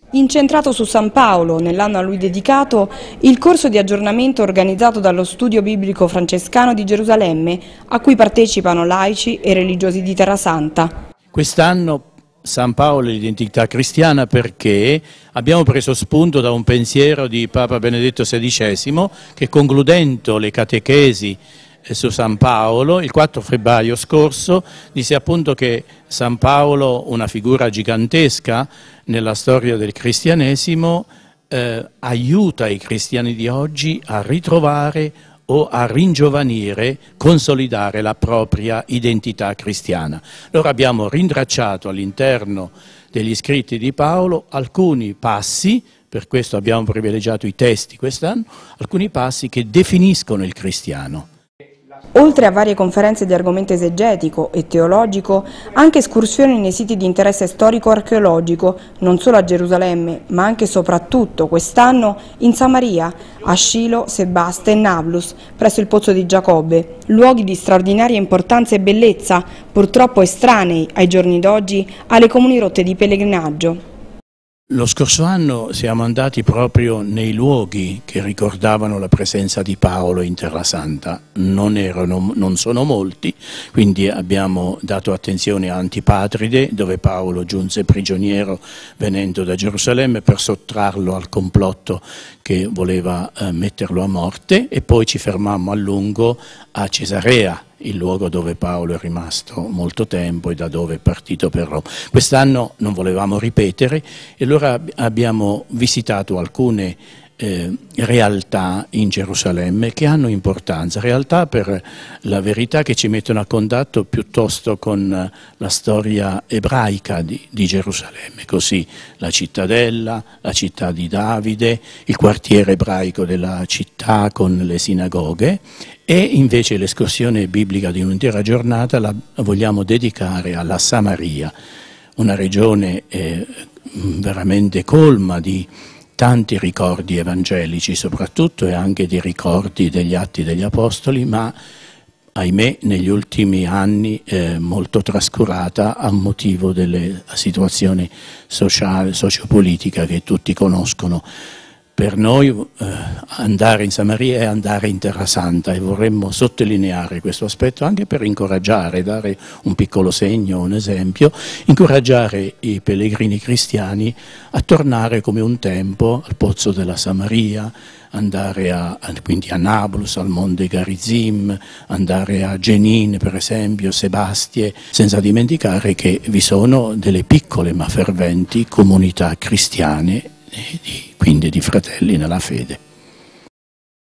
Incentrato su San Paolo, nell'anno a lui dedicato, il corso di aggiornamento organizzato dallo Studio Biblico Francescano di Gerusalemme, a cui partecipano laici e religiosi di Terrasanta. Quest'anno San Paolo e l'identità cristiana perché abbiamo preso spunto da un pensiero di Papa Benedetto XVI che, concludendo le catechesi su San Paolo, il 4 febbraio scorso, disse appunto che San Paolo, una figura gigantesca nella storia del cristianesimo, aiuta i cristiani di oggi a ritrovare o a ringiovanire, consolidare la propria identità cristiana. Allora abbiamo rintracciato all'interno degli scritti di Paolo alcuni passi, per questo abbiamo privilegiato i testi quest'anno, alcuni passi che definiscono il cristiano. Oltre a varie conferenze di argomento esegetico e teologico, anche escursioni nei siti di interesse storico-archeologico, non solo a Gerusalemme, ma anche e soprattutto quest'anno in Samaria, a Scilo, Sebaste e Nablus, presso il pozzo di Giacobbe, luoghi di straordinaria importanza e bellezza, purtroppo estranei ai giorni d'oggi alle comuni rotte di pellegrinaggio. Lo scorso anno siamo andati proprio nei luoghi che ricordavano la presenza di Paolo in Terrasanta. Non sono molti, quindi abbiamo dato attenzione a Antipatride, dove Paolo giunse prigioniero venendo da Gerusalemme per sottrarlo al complotto che voleva metterlo a morte, e poi ci fermammo a lungo a Cesarea, il luogo dove Paolo è rimasto molto tempo e da dove è partito per Roma. Quest'anno non volevamo ripetere e allora abbiamo visitato alcune realtà in Gerusalemme che hanno importanza, realtà per la verità che ci mettono a contatto piuttosto con la storia ebraica di Gerusalemme, così la cittadella, la città di Davide, il quartiere ebraico della città con le sinagoghe, e invece l'escursione biblica di un'intera giornata la vogliamo dedicare alla Samaria, una regione veramente colma di tanti ricordi evangelici soprattutto e anche di ricordi degli Atti degli Apostoli, ma ahimè negli ultimi anni molto trascurata a motivo delle situazioni sociali, sociopolitica che tutti conoscono. Per noi andare in Samaria è andare in Terrasanta e vorremmo sottolineare questo aspetto anche per incoraggiare, dare un piccolo segno, un esempio, incoraggiare i pellegrini cristiani a tornare come un tempo al pozzo della Samaria, andare quindi a Nablus, al Monte Garizim, andare a Jenin per esempio, Sebastie, senza dimenticare che vi sono delle piccole ma ferventi comunità cristiane, quindi di fratelli nella fede.